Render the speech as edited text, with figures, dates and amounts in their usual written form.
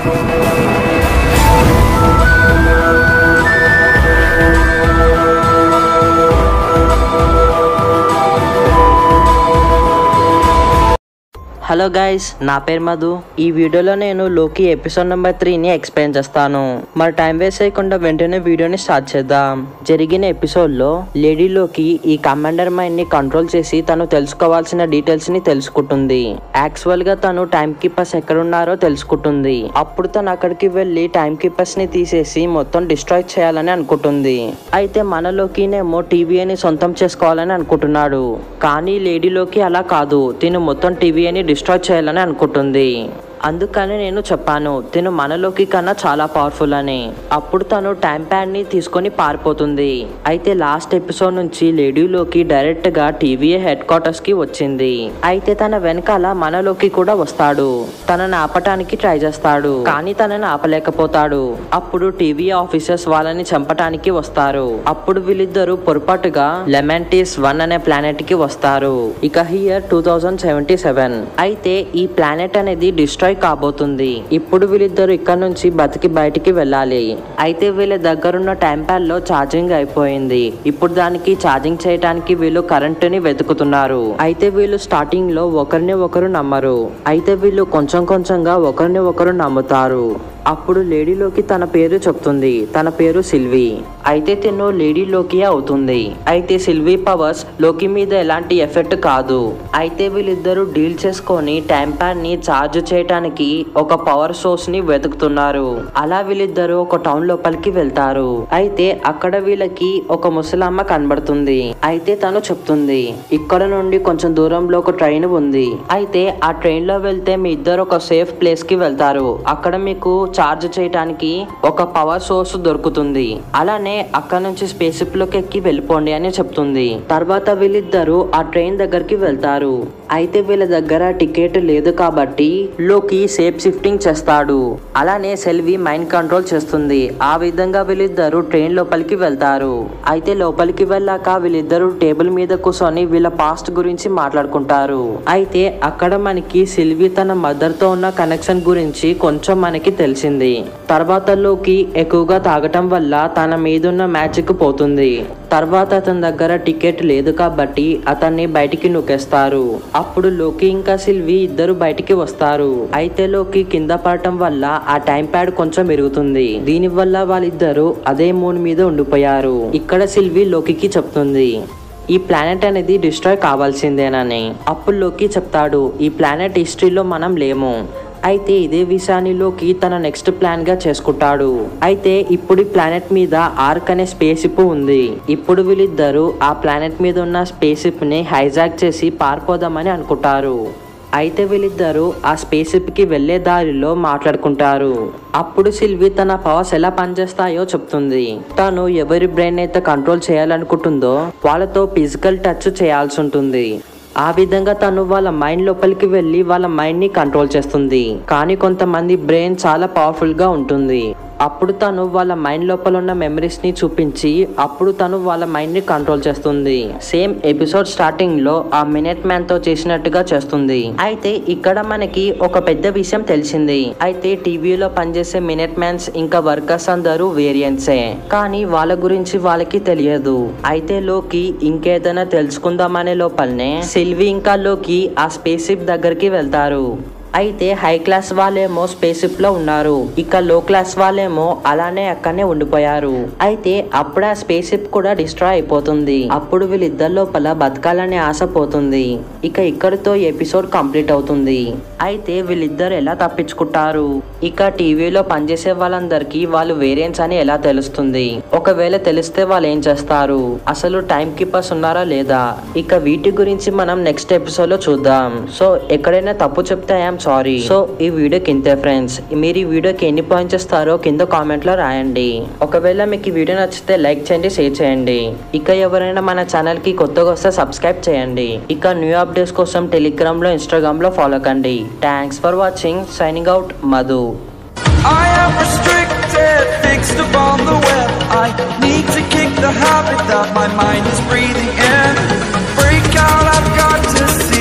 Hello guys, నా పేరు మధు. ఈ వీడియోలో నేను లోకి ఎపిసోడ్ నెంబర్ 3ని ఎక్స్ప్లెయిన్ చేస్తాను. మరి టైం వేస్ట్ చేయకుండా వెంటనే వీడియోని స్టార్ట్ చేద్దాం. జరిగిన ఎపిసోడ్ లో లేడీ లోకి ఈ కమాండర్ మైండ్ ని కంట్రోల్ చేసి తను తెలుసుకోవాల్సిన డీటెయిల్స్ ని తెలుసుకుంటుంది. యాక్చువల్ గా తను టైం కీపర్స్ ఎక్కడున్నారో తెలుసుకుంటుంది. అప్పుడు తను అక్కడికి వెళ్లి టైం కీపర్స్ ని తీసేసి మొత్తం డిస్ట్రాయ్ చేయాలని అనుకుంటుంది. అయితే మనలోకినేమో టీవీని సొంతం చేసుకోవాలని అనుకుంటున్నాడు. కానీ లేడీలోకి అలా కాదు, తిను మొత్తం టీవీని డిస్ట్రాయ్ చేయాలని అనుకుంటుంది. అందుకని నేను చెప్పాను తిను మనలోకి కన్నా చాలా పవర్ఫుల్ అని. అప్పుడు తను టైం ప్యాడ్ ని తీసుకొని పారిపోతుంది. అయితే లాస్ట్ ఎపిసోడ్ నుంచి లేడీలోకి డైరెక్ట్ గా టీవీ హెడ్ క్వార్టర్స్ కి వచ్చింది. అయితే తన వెనకాల మనలోకి కూడా వస్తాడు. తనని ఆపటానికి ట్రై చేస్తాడు, కానీ తనని ఆపలేకపోతాడు. అప్పుడు టీవీ ఆఫీసర్స్ వాళ్ళని చంపటానికి వస్తారు. అప్పుడు వీళ్ళిద్దరూ పొరపాటుగా లెమెంటిస్ 1 అనే ప్లానెట్ కి వస్తారు. ఇక హియర్ 2077. అయితే ఈ ప్లానెట్ అనేది డిస్ట్రాయ్ కాబోతుంది. ఇప్పుడు వీళ్ళిద్దరు ఇక్కడ నుంచి బతికి బయటికి వెళ్ళాలి. అయితే వీళ్ళ దగ్గరున్న టైం ప్యాడ్ లో ఛార్జింగ్ అయిపోయింది. ఇప్పుడు దానికి ఛార్జింగ్ చేయడానికి వీళ్ళు కరెంటుని వెతుకుతున్నారు. అయితే వీళ్ళు స్టార్టింగ్ లో ఒకరిని ఒకరు నమ్మరు. అయితే వీళ్ళు కొంచెం కొంచెంగా ఒకరిని ఒకరు నమ్ముతారు. అప్పుడు లేడీలోకి తన పేరు చెప్తుంది. తన పేరు సిల్వీ. అయితే తిను లేడీలోకి అవుతుంది. అయితే సిల్వీ పవర్స్ లోకి మీద ఎలాంటి ఎఫెక్ట్ కాదు. అయితే వీళ్ళిద్దరూ డీల్ చేసుకొని టైం ప్యాడ్ ని చార్జ్ చేయడానికి ఒక పవర్ సోర్స్ ని వెతుకుతున్నారు. అలా వీళ్ళిద్దరూ ఒక టౌన్ లోపలికి వెళ్తారు. అయితే అక్కడ వీళ్ళకి ఒక ముసలమ్మ కనబడుతుంది. అయితే తను చెప్తుంది ఇక్కడ నుండి కొంచెం దూరంలో ఒక ట్రైన్ ఉంది. అయితే ఆ ట్రైన్ లో వెళ్తే మీ ఇద్దరు ఒక సేఫ్ ప్లేస్ కి వెళ్తారు. అక్కడ మీకు చార్జ్ చేయడానికి ఒక పవర్ సోర్స్ దొరుకుతుంది. అలానే అక్కడ నుంచి స్పేస్ షిప్ లోకి ఎక్కి వెళ్ళిపోండి అని చెప్తుంది. తర్వాత వీళ్ళిద్దరూ ఆ ట్రైన్ దగ్గరికి వెళ్తారు. అయితే వీళ్ళ దగ్గర టికెట్ లేదు కాబట్టి లోకి సేఫ్ షిఫ్టింగ్ చేస్తాడు. అలానే సెల్వి మైండ్ కంట్రోల్ చేస్తుంది. ఆ విధంగా వీళ్ళిద్దరూ ట్రైన్ లోపలికి వెళ్తారు. అయితే లోపలికి వెళ్ళాక వీళ్ళిద్దరూ టేబుల్ మీద కూర్చొని వీళ్ళ పాస్ట్ గురించి మాట్లాడుకుంటారు. అయితే అక్కడ మనకి సిల్వి తన మదర్ తో ఉన్న కనెక్షన్ గురించి కొంచెం మనకి తెలిసింది. తర్వాత లోకి ఎక్కువగా తాగటం వల్ల తన మీదున్న మ్యాజిక్ పోతుంది. తర్వాత అతని దగ్గర టికెట్ లేదు కాబట్టి అతన్ని బయటికి నూకేస్తారు. అప్పుడు లోకి ఇంకా సిల్వి ఇద్దరు బయటికి వస్తారు. అయితే లోకి కింద పడటం వల్ల ఆ టైం ప్యాడ్ కొంచెం మెరుగుతుంది. దీని వల్ల వాళ్ళిద్దరూ అదే మూన్ మీద ఉండిపోయారు. ఇక్కడ సిల్వి లోకికి చెప్తుంది ఈ ప్లానెట్ అనేది డిస్ట్రాయ్ కావాల్సిందేనని. అప్పుడు లోకి చెప్తాడు ఈ ప్లానెట్ హిస్టరీలో మనం లేము. అయితే ఇదే విషయాన్ని లోకి తన నెక్స్ట్ ప్లాన్ గా చేసుకుంటాడు. అయితే ఇప్పుడు ఈ ప్లానెట్ మీద ఆర్క్ అనే స్పేస్ షిప్ ఉంది. ఇప్పుడు వీళ్ళిద్దరూ ఆ ప్లానెట్ మీద ఉన్న స్పేస్ షిప్ ని హైజాక్ చేసి పారిపోదామని అనుకుంటారు. అయితే వీళ్ళిద్దరూ ఆ స్పేస్ షిప్ కి వెళ్లే దారిలో మాట్లాడుకుంటారు. అప్పుడు సిల్వి తన పవర్స్ ఎలా పనిచేస్తాయో చెప్తుంది. తను ఎవరి బ్రెయిన్ అయితే కంట్రోల్ చేయాలనుకుంటుందో వాళ్ళతో ఫిజికల్ టచ్ చేయాల్సి ఉంటుంది. ఆ విధంగా తను వాళ్ళ మైండ్ లోపలికి వెళ్లి వాళ్ళ మైండ్ ని కంట్రోల్ చేస్తుంది. కానీ కొంతమంది బ్రెయిన్ చాలా పవర్ఫుల్ గా ఉంటుంది. అప్పుడు తను వాళ్ళ మైండ్ లోపల ఉన్న మెమరీస్ ని చూపించి అప్పుడు తను వాళ్ళ మైండ్ ని కంట్రోల్ చేస్తుంది. సేమ్ ఎపిసోడ్ స్టార్టింగ్ లో ఆ మినిట్ మ్యాన్ తో చేసినట్టుగా చేస్తుంది. అయితే ఇక్కడ మనకి ఒక పెద్ద విషయం తెలిసింది. అయితే టీవీలో పనిచేసే మినిట్ మ్యాన్స్ ఇంకా వర్కర్స్ అందరూ వేరియంట్సే, కానీ వాళ్ళ గురించి వాళ్ళకి తెలియదు. అయితే లోకి ఇంకేదైనా తెలుసుకుందామనే లోపలనే సిల్వి ఇంకా లోకి ఆ స్పేస్ షిప్ దగ్గరికి వెళ్తారు. అయితే హై క్లాస్ వాళ్ళేమో స్పేస్ షిప్ లో ఉన్నారు. ఇక లో క్లాస్ వాళ్ళేమో అలానే అక్కడనే ఉండిపోయారు. అయితే అప్పుడు ఆ స్పేస్ షిప్ కూడా డిస్ట్రాయ్ అయిపోతుంది. అప్పుడు వీళ్ళిద్దరి లోపల బతకాలనే ఆశ పోతుంది. ఇక ఇక్కడితో ఎపిసోడ్ కంప్లీట్ అవుతుంది. అయితే వీళ్ళిద్దరు ఎలా తప్పించుకుంటారు? ఇక టీవీలో పనిచేసే వాళ్ళందరికీ వాళ్ళు వేరియంట్స్ అని ఎలా తెలుస్తుంది? ఒకవేళ తెలిస్తే వాళ్ళు ఏం చేస్తారు? అసలు టైం కీపర్స్ ఉన్నారా లేదా? ఇక వీటి గురించి మనం నెక్స్ట్ ఎపిసోడ్ లో చూద్దాం. సో ఎక్కడైనా తప్పు చెప్తే ఐఎమ్ సారీ. సో ఈ వీడియోకి ఇంతే ఫ్రెండ్స్. మీరు ఈ వీడియోకి ఎన్ని పాయింట్స్ ఇస్తారో కింద కామెంట్ లో రాయండి. ఒకవేళ మీకు ఈ వీడియో నచ్చితే లైక్ చేయండి, షేర్ చేయండి. ఇక ఎవరైనా మన ఛానల్ కి కొత్తగా వస్తే సబ్స్క్రైబ్ చేయండి. ఇక న్యూ అప్డేట్స్ కోసం టెలిగ్రామ్ లో, ఇన్స్టాగ్రామ్ లో ఫాలో కండి. Thanks for watching. Signing out, Madhu. I am restricted, fixed upon the web. I need to kick the habit that my mind is breathing in. Break out, I've got to see